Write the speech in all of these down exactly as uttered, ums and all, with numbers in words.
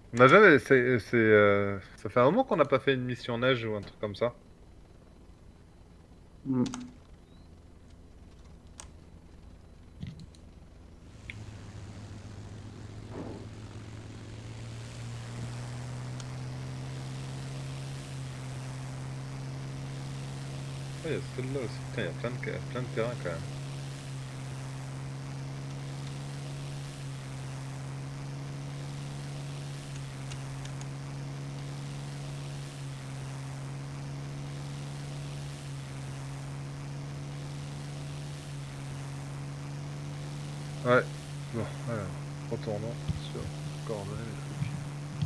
On a jamais. C'est, c'est, euh, ça fait un moment qu'on n'a pas fait une mission neige ou un truc comme ça. Hmm. Ouais, il y a celle-là aussi. Putain, il y a plein de, ca- plein de terrains quand même. Ouais. Bon, alors, retournons sur coordonnées des trucs.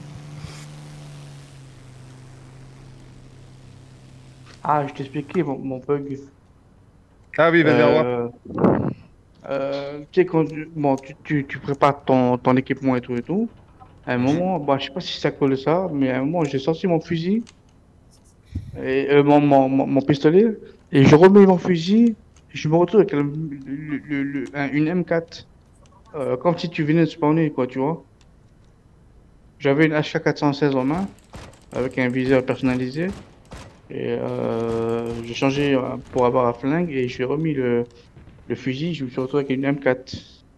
Ah, je t'expliquais mon, mon bug. Ah oui, vas-y, au revoir. Euh, euh, Tu sais, quand tu, bon, tu, tu, tu prépares ton, ton équipement et tout et tout. À un Mhm. moment, bah, je sais pas si ça colle ça, mais à un moment, j'ai sorti mon fusil, et, euh, mon, mon, mon, mon pistolet, et je remets mon fusil, et je me retrouve avec le, le, le- le- un- une M quatre, euh, comme si tu venais de spawner, quoi, tu vois. J'avais une H K quatre cent seize en main, avec un viseur personnalisé, et euh, j'ai changé euh, pour avoir un flingue, et je lui ai remis le, le fusil, je me suis retrouvé avec une M quatre,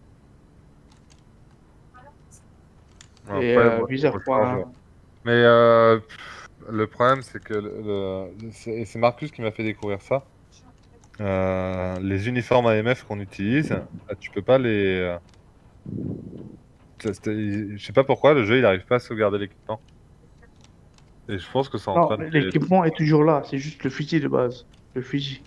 et Après, euh, bon, il faut viseur le changer. point. Mais euh, pff, le problème, c'est que le, le- c'est et c'est Marcus qui m'a fait découvrir ça. Euh, les uniformes A M F qu'on utilise, euh, tu peux pas les. euh, ça, c'était- Je sais pas pourquoi, le jeu il arrive pas à sauvegarder l'équipement. Et je pense que c'est en Non, train de. l'équipement est toujours là, c'est juste le fusil de base, le fusil.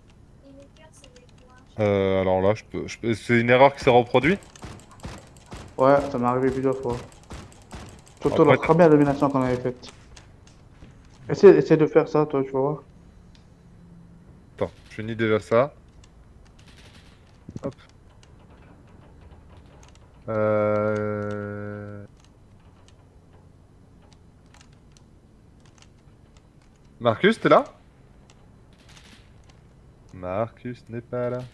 Euh, alors là, je peux, je peux- c'est une erreur qui s'est reproduite. Ouais, ça m'est arrivé plusieurs fois. Surtout la Après, première domination qu'on avait faite. Essaie, essaie de faire ça, toi, tu vas voir. attends, je finis déjà ça. Hop. Euh... Marcus, t'es là? Marcus n'est pas là.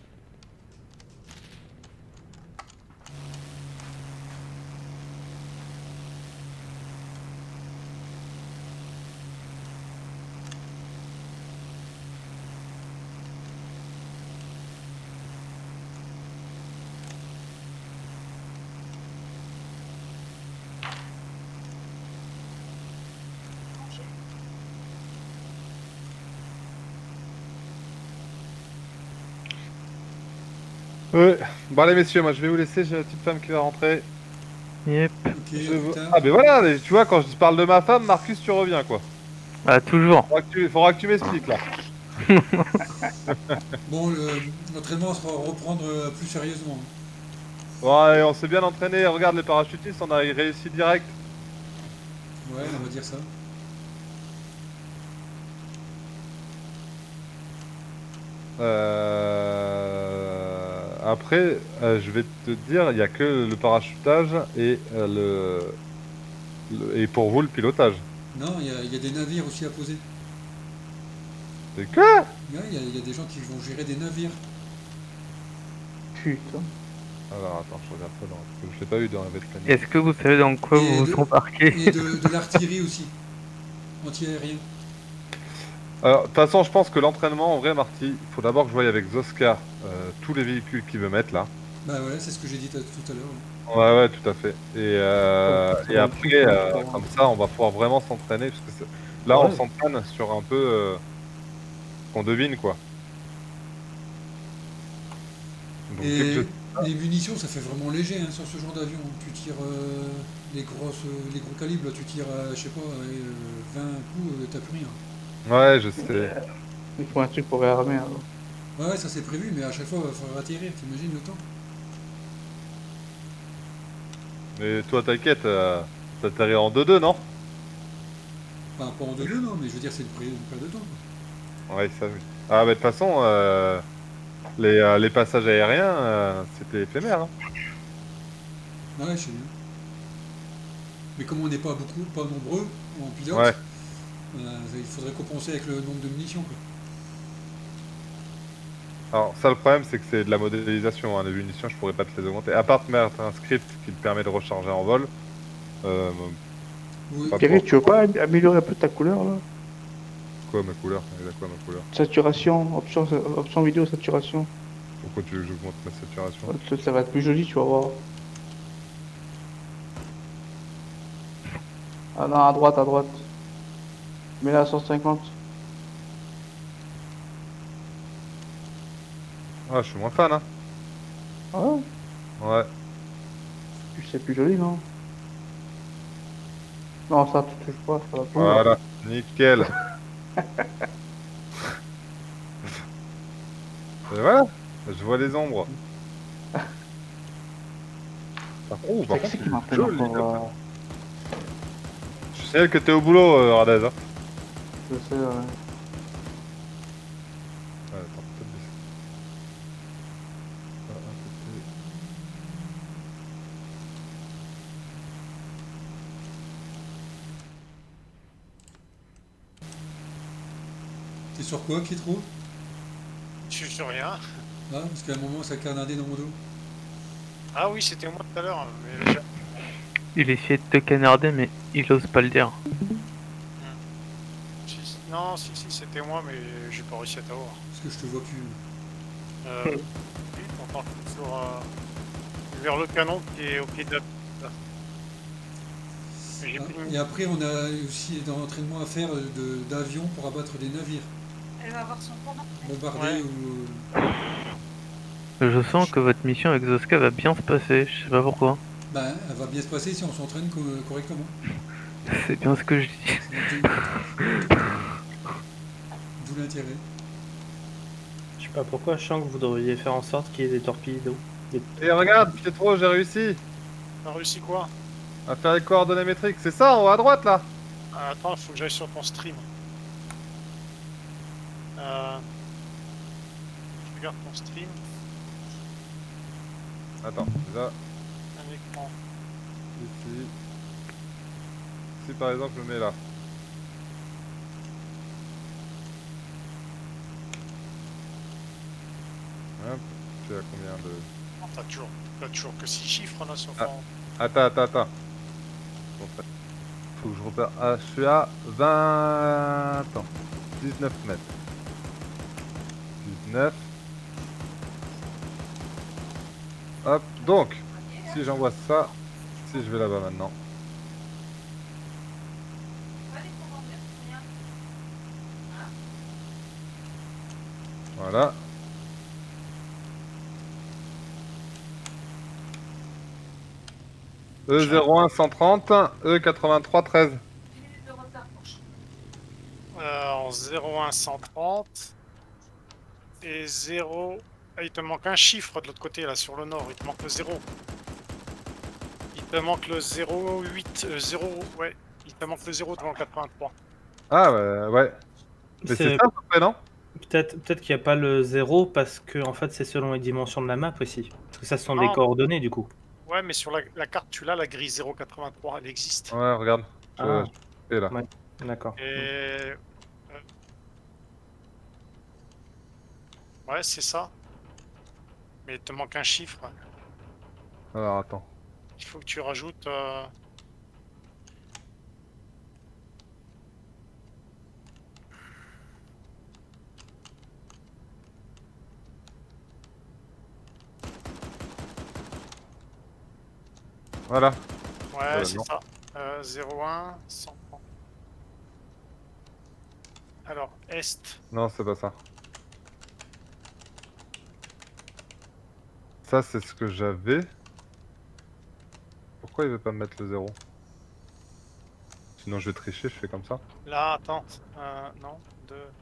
Ouais. Bon allez messieurs, moi je vais vous laisser, j'ai la petite femme qui va rentrer. Yep. Ok, Je... à plus tard. Ah ben voilà, tu vois, quand je parle de ma femme, Marcus, tu reviens quoi. Ah, toujours. Faudra que tu, faudra que tu m'expliques là. Bon, le- l'entraînement sera reprendre euh, plus sérieusement. Ouais, on s'est bien entraîné, regarde les parachutistes, on a réussi direct. Ouais, on va dire ça. Euh, Après, euh, je vais te dire, il n'y a que le parachutage et, euh, le... le- et pour vous le pilotage. Non, il y, a- il y a des navires aussi à poser. C'est quoi? Ouais, il y, a il y a des gens qui vont gérer des navires. Putain. Alors attends, je regarde ça dans... parce que je l'ai pas eu dans la bête planning. Est-ce que vous savez dans quoi vous Et vous de, embarquez? et de, de l'artillerie aussi. Anti-aérien. Alors, de toute façon, je pense que l'entraînement, en vrai, Marty, il faut d'abord que je voie avec Zoskar euh, tous les véhicules qu'il veut mettre là. Bah ouais, c'est ce que j'ai dit tout à l'heure. Ouais, ouais, tout à fait. Et, Ça, euh, ça et va être après, chaud, ça. euh, Ça va. comme ça, on va pouvoir vraiment s'entraîner, parce que c'est- là, on Ouais. s'entraîne sur un peu euh, qu'on devine, quoi. Donc, dès que je... Et les munitions, ça fait vraiment léger hein, sur ce genre d'avion. Tu tires euh, les, grosses, les gros calibres, là, tu tires, euh, je sais pas, allez, euh, vingt coups, euh, t'as plus rien. Ouais, je sais. Il faut un truc pour réarmer, alors. Ouais, ouais, ça c'est prévu, mais à chaque fois, il va falloir atterrir, t'imagines le temps? Mais toi, t'inquiète, euh, t'atterris en deux deux, non? Enfin, pas en deux deux, non, mais je veux dire, c'est une, pré- une perte de temps, quoi. Ouais, ça, oui. Ah, bah, de toute façon, euh, les, euh, les passages aériens, euh, c'était éphémère, hein. Ouais, je sais bien. Mais comme on n'est pas beaucoup, pas nombreux en Ouais. pilote, euh, il faudrait compenser avec le nombre de munitions, quoi. Alors, ça, le problème, c'est que c'est de la modélisation, hein. Les munitions, je pourrais pas te les augmenter. À part te mettre un script qui te permet de recharger en vol. Euh, Oui. Pas Pierre, trop. tu veux pas am- améliorer un peu ta couleur là? Quoi ma couleur? Elle a quoi ma couleur? Saturation, option, option vidéo, saturation. Pourquoi tu veux que j'augmente ma saturation? Ça, ça va être plus joli, tu vas voir. Ah non, à droite, à droite. Mets-la à cent cinquante. Ah, je suis moins fan, hein. Ah ouais? Ouais. Puis c'est plus joli, non? Non, ça, tu touches pas, ça va pas. Voilà. Nickel. Et voilà. Je vois les ombres. Par contre, oh, par C'est contre, qui qui c'est m'appelle joli, encore comme ça. là? Je sais que t'es au boulot, euh, Radez. Hein. Je sais, ouais. Ouais, attends, peut-être baisser. Ah, à côté. T'es sur quoi, Kitro? Je suis sur rien. Ah, parce qu'à un moment, ça carnadait dans mon dos. Ah oui, c'était moi tout à l'heure. Mais... Il essayait de te canarder, mais il ose pas le dire. Si- Non, si, si, c'était moi, mais j'ai pas réussi à t'avoir. Parce que je te vois plus. Euh, oui, on part sur, euh, vers le canon qui est au pied de la... Mais j'ai Ah, plus de- et après, on a aussi dans l'entraînement à faire de- d'avions pour abattre des navires. Elle va avoir son pendant. Bombarder Ouais. ou... Je sens que votre mission avec Zoska va bien se passer, je sais pas pourquoi. Ben, elle va bien se passer si on s'entraîne co- correctement. C'est bien ce que je dis. C'est D'où d'où l'intérêt. Je sais pas pourquoi, je sens que vous devriez faire en sorte qu'il y ait des torpedos. Des- Et regarde, Pietro, j'ai réussi T'as réussi quoi? à faire les coordonnées métriques. C'est ça, en haut à droite, là. Ah, attends, il faut que j'aille sur ton stream. Euh... Je regarde ton stream. Attends, déjà, Un écran. ici. Si par exemple, je mets là. Hop, tu as combien de... Oh, T'as toujours, t'as toujours que six chiffres là sur Ah. ton... Attends, attends, attends. Bon, ça- Faut que je repère. Ah, je suis à vingt... Attends. dix-neuf mètres. dix-neuf. Hop, donc, si j'envoie ça, si je vais là-bas maintenant. Voilà. E zéro un cent trente, E quatre-vingt-trois treize. Euh, en zéro un cent trente et zéro... Ah, il te manque un chiffre de l'autre côté là sur le nord, il te manque le zéro. Il te manque le zéro huit, euh, zéro, ouais, il te manque le zéro devant le quatre-vingt-trois. Ah ouais, ouais. Mais c'est C'est- ça à peu près, non? Peut-être peut-être qu'il n'y a pas le zéro parce que en fait c'est selon les dimensions de la map aussi. Parce que ça ce sont des Ah. coordonnées du coup. Ouais, mais sur la, la carte, tu l'as, la grille zéro quatre-vingt-trois, elle existe. Ouais, regarde. Je, Ah. je fais là. Ouais. D'accord. Et... euh, Ouais, c'est ça. Mais il te manque un chiffre. Alors attends. Il faut que tu rajoutes... euh, Voilà. Ouais, Euh, c'est non. ça. Euh, zéro un, cent trente. Alors, Est. Non, c'est pas ça. Ça, c'est ce que j'avais. Pourquoi il veut pas me mettre le zéro? Sinon, je vais tricher, je fais comme ça. Là, attends. Euh, non, deux.